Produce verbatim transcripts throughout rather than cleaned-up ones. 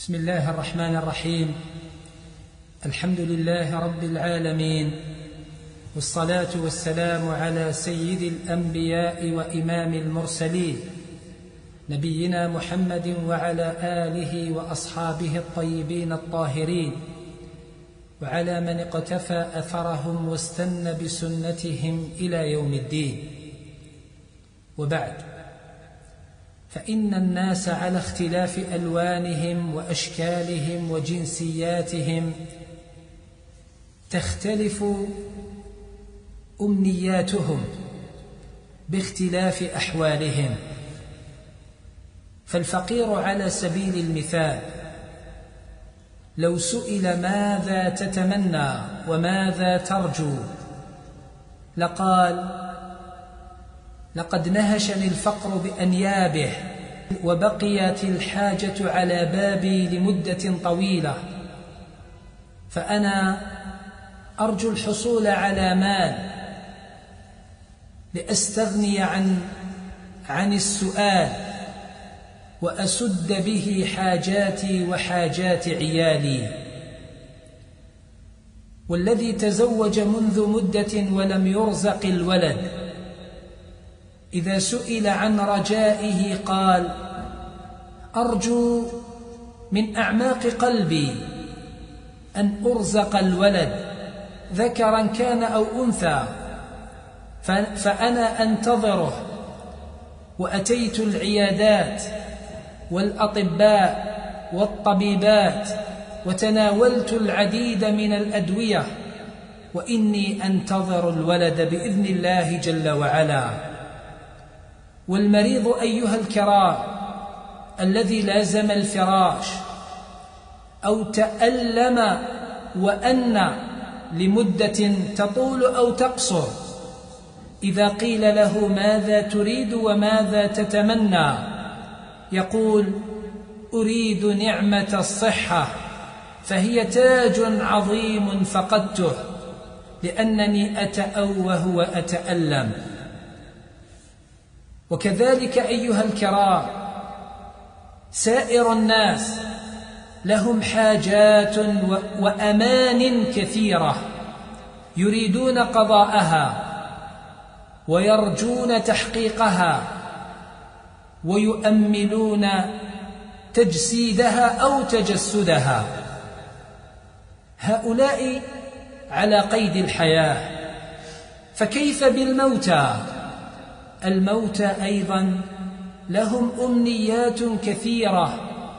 بسم الله الرحمن الرحيم. الحمد لله رب العالمين، والصلاة والسلام على سيد الأنبياء وإمام المرسلين نبينا محمد وعلى آله وأصحابه الطيبين الطاهرين، وعلى من اقتفى أثرهم واستنى بسنتهم إلى يوم الدين. وبعد، فإن الناس على اختلاف ألوانهم وأشكالهم وجنسياتهم تختلف أمنياتهم باختلاف أحوالهم. فالفقير على سبيل المثال لو سئل ماذا تتمنى وماذا ترجو لقال: لقد نهشني الفقر بأنيابه، وبقيت الحاجة على بابي لمدة طويلة، فأنا أرجو الحصول على مال لأستغني عن عن السؤال وأسد به حاجاتي وحاجات عيالي. والذي تزوج منذ مدة ولم يرزق الولد إذا سئل عن رجائه قال: أرجو من أعماق قلبي أن أرزق الولد ذكرا كان أو أنثى، فأنا أنتظره. وأتيت العيادات والأطباء والطبيبات وتناولت العديد من الأدوية، وإني أنتظر الولد بإذن الله جل وعلا. والمريض أيها الكرام الذي لازم الفراش أو تألم وأن لمدة تطول أو تقصر، إذا قيل له ماذا تريد وماذا تتمنى يقول: أريد نعمة الصحة، فهي تاج عظيم فقدته لأنني أتأوه وأتألم. وكذلك أيها الكرام سائر الناس لهم حاجات وأمان كثيرة يريدون قضاءها ويرجون تحقيقها ويؤملون تجسيدها أو تجسدها. هؤلاء على قيد الحياة، فكيف بالموتى؟ الموتى أيضا لهم أمنيات كثيرة.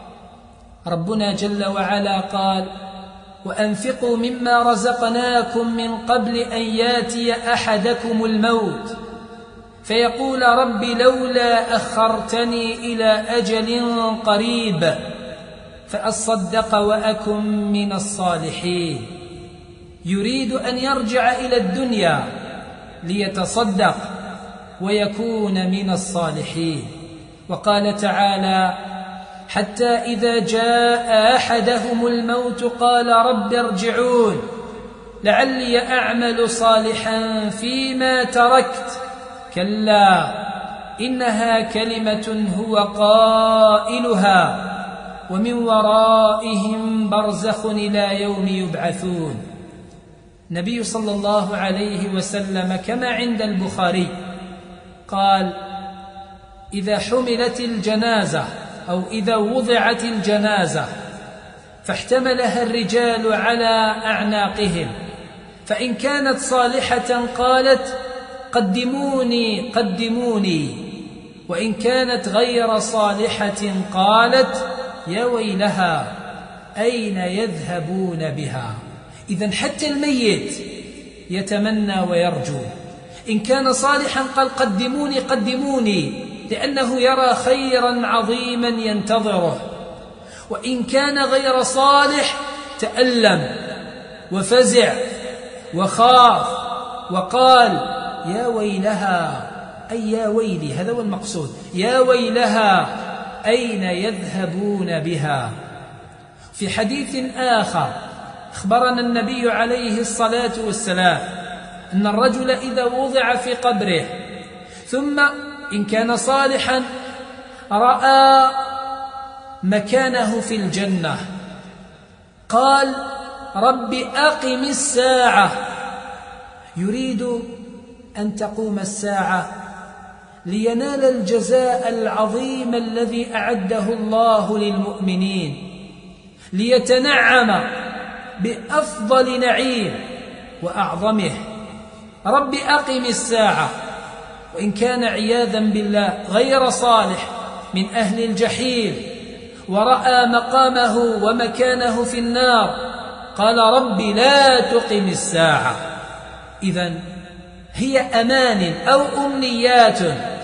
ربنا جل وعلا قال: وأنفقوا مما رزقناكم من قبل أن ياتي أحدكم الموت فيقول رب لولا أخرتني إلى أجل قريب فأصدق وأكن من الصالحين. يريد أن يرجع إلى الدنيا ليتصدق ويكون من الصالحين. وقال تعالى: حتى إذا جاء أحدهم الموت قال رب ارجعون لعلي أعمل صالحا فيما تركت كلا إنها كلمة هو قائلها ومن ورائهم برزخ إلى يوم يبعثون. النبي صلى الله عليه وسلم كما عند البخاري قال: إذا حملت الجنازة أو إذا وضعت الجنازة فاحتملها الرجال على أعناقهم، فإن كانت صالحة قالت قدموني قدموني، وإن كانت غير صالحة قالت يا ويلها أين يذهبون بها. إذن حتى الميت يتمنى ويرجو. إن كان صالحا قال قدموني قدموني لأنه يرى خيرا عظيما ينتظره، وإن كان غير صالح تألم وفزع وخاف وقال يا ويلها، أي يا ويلي، هذا هو المقصود، يا ويلها أين يذهبون بها. في حديث آخر أخبرنا النبي عليه الصلاة والسلام أن الرجل إذا وضع في قبره ثم إن كان صالحا رأى مكانه في الجنة. قال: رب أقم الساعة، يريد أن تقوم الساعة لينال الجزاء العظيم الذي أعده الله للمؤمنين، ليتنعم بأفضل نعيم وأعظمه. رب أقم الساعة، وإن كان عياذا بالله غير صالح من أهل الجحيم ورأى مقامه ومكانه في النار، قال: رب لا تقم الساعة. إذن هي أمان أو أمنيات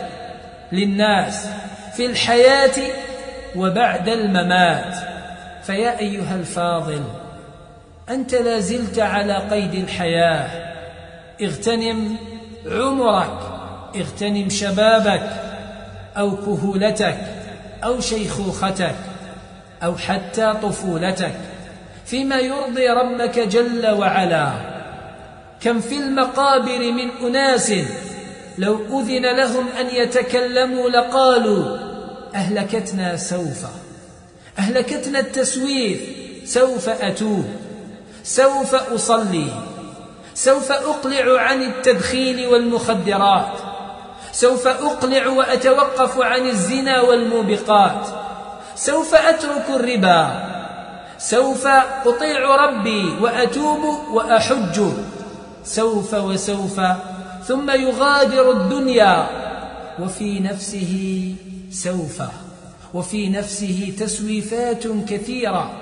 للناس في الحياة وبعد الممات. فيا أيها الفاضل، أنت لا زلت على قيد الحياة، اغتنم عمرك، اغتنم شبابك أو كهولتك أو شيخوختك أو حتى طفولتك فيما يرضي ربك جل وعلا. كم في المقابر من أناس لو أذن لهم أن يتكلموا لقالوا: أهلكتنا سوف أهلكتنا التسويف، سوف أتوب، سوف أصلي، سوف أقلع عن التدخين والمخدرات، سوف أقلع وأتوقف عن الزنا والموبقات، سوف أترك الربا، سوف أطيع ربي وأتوب وأحج، سوف وسوف، ثم يغادر الدنيا وفي نفسه سوف، وفي نفسه تسويفات كثيرة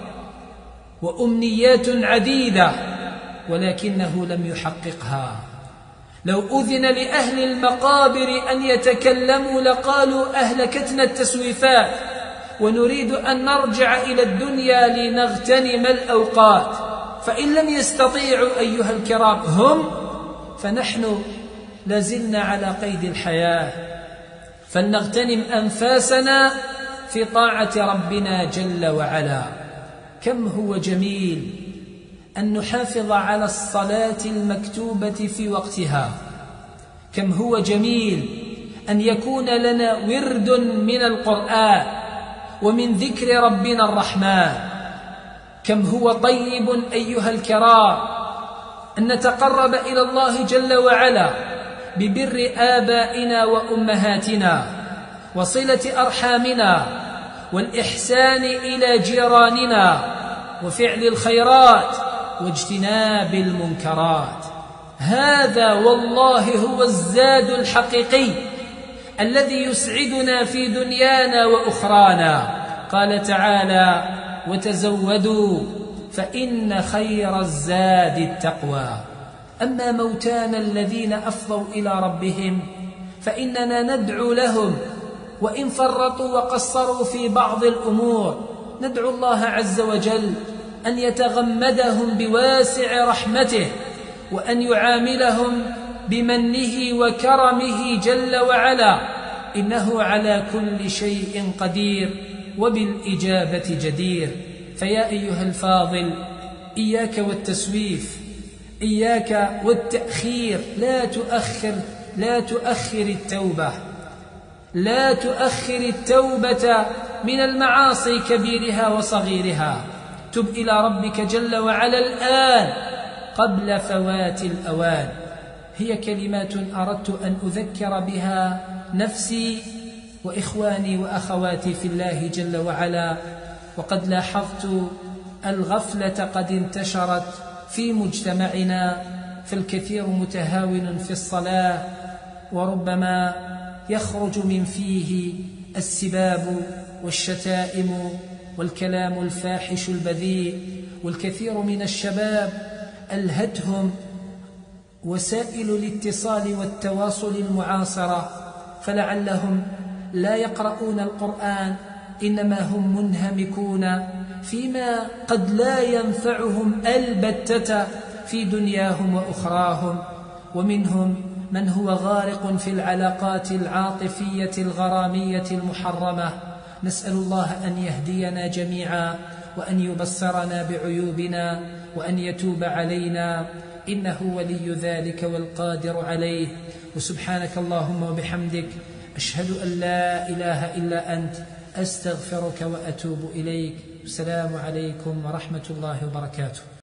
وأمنيات عديدة، ولكنه لم يحققها. لو أذن لأهل المقابر أن يتكلموا لقالوا: أهلكتنا التسويفات، ونريد أن نرجع إلى الدنيا لنغتنم الأوقات. فإن لم يستطيعوا أيها الكرام هم، فنحن لازلنا على قيد الحياة، فلنغتنم أنفاسنا في طاعة ربنا جل وعلا. كم هو جميل أن نحافظ على الصلاة المكتوبة في وقتها، كم هو جميل أن يكون لنا ورد من القرآن ومن ذكر ربنا الرحمن. كم هو طيب أيها الكرام أن نتقرب إلى الله جل وعلا ببر آبائنا وأمهاتنا وصلة أرحامنا والإحسان إلى جيراننا وفعل الخيرات واجتناب المنكرات. هذا والله هو الزاد الحقيقي الذي يسعدنا في دنيانا وأخرانا. قال تعالى: وتزودوا فإن خير الزاد التقوى. أما موتانا الذين أفضوا إلى ربهم فإننا ندعو لهم، وإن فرطوا وقصروا في بعض الأمور ندعو الله عز وجل أن يتغمدهم بواسع رحمته، وأن يعاملهم بمنه وكرمه جل وعلا، إنه على كل شيء قدير وبالإجابة جدير. فيا أيها الفاضل، إياك والتسويف، إياك والتأخير. لا تؤخر لا تؤخر التوبة، لا تؤخر التوبة من المعاصي كبيرها وصغيرها. تب إلى ربك جل وعلا الآن قبل فوات الأوان. هي كلمات أردت أن أذكر بها نفسي وإخواني وأخواتي في الله جل وعلا. وقد لاحظت الغفلة قد انتشرت في مجتمعنا، فالكثير متهاون في الصلاة، وربما يخرج من فيه السباب والشتائم والكلام الفاحش البذيء. والكثير من الشباب ألهتهم وسائل الاتصال والتواصل المعاصرة، فلعلهم لا يقرؤون القرآن، إنما هم منهمكون فيما قد لا ينفعهم البتة في دنياهم وأخراهم. ومنهم من هو غارق في العلاقات العاطفية الغرامية المحرمة. نسأل الله أن يهدينا جميعا، وأن يبصرنا بعيوبنا، وأن يتوب علينا، إنه ولي ذلك والقادر عليه. وسبحانك اللهم وبحمدك، أشهد أن لا إله إلا أنت، أستغفرك وأتوب إليك. السلام عليكم ورحمة الله وبركاته.